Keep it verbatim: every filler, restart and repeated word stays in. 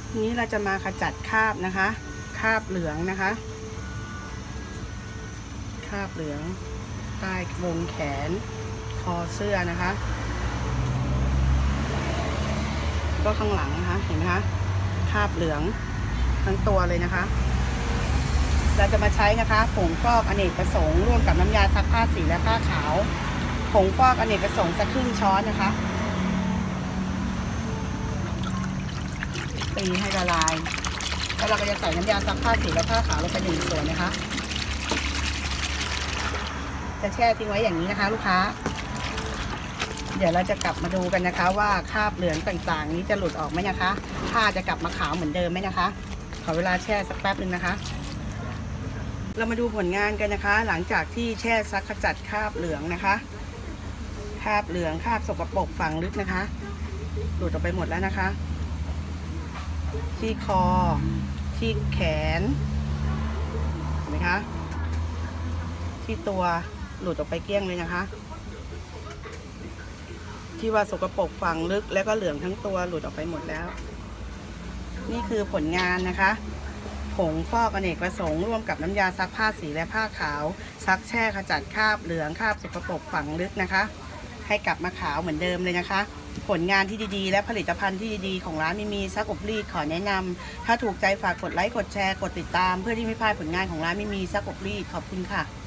นี้เราจะมาขจัดคราบนะคะคราบเหลืองนะคะคราบเหลืองใต้วงแขนคอเสื้อนะคะก็ข้างหลังนะคะเห็นไหมคะคราบเหลืองทั้งตัวเลยนะคะเราจะมาใช้นะคะผงฟอกอเนกประสงค์ร่วมกับน้ำยาซักผ้าสีและผ้าขาวผงฟอกอเนกประสงค์สักครึ่งช้อนนะคะตีให้ละลายแล้วเราก็จะใส่น้ำยาซักผ้าสีและผ้าขาวลงไปหนึ่งส่วนนะคะจะแช่ทิ้งไว้อย่างนี้นะคะลูกค้าเดี๋ยวเราจะกลับมาดูกันนะคะว่าคราบเหลืองต่างๆนี้จะหลุดออกไหมนะคะผ้าจะกลับมาขาวเหมือนเดิมไหมนะคะขอเวลาแช่สักแป๊บนึงนะคะเรามาดูผลงานกันนะคะหลังจากที่แช่ซักขจัดคราบเหลืองนะคะคราบเหลืองคราบสกปรกฝังลึกนะคะหลุดออกไปหมดแล้วนะคะที่คอที่แขนเห็นไหมคะที่ตัวหลุดออกไปเกลี้ยงเลยนะคะที่ว่าสกปรกฝังลึกแล้วก็เหลืองทั้งตัวหลุดออกไปหมดแล้วนี่คือผลงานนะคะผงฟอกอเนกประสงค์ร่วมกับน้ำยาซักผ้าสีและผ้าขาวซักแช่ขจัดคราบเหลืองคราบสกปรกฝังลึกนะคะให้กลับมาขาวเหมือนเดิมเลยนะคะผลงานที่ดีๆและผลิตภัณฑ์ที่ดีๆของร้านมิมีซักอบรีดขอแนะนำถ้าถูกใจฝากกดไลค์กดแชร์กดติดตามเพื่อที่ไม่พลาดผลงานของร้านมิมีซักอบรีดขอบคุณค่ะ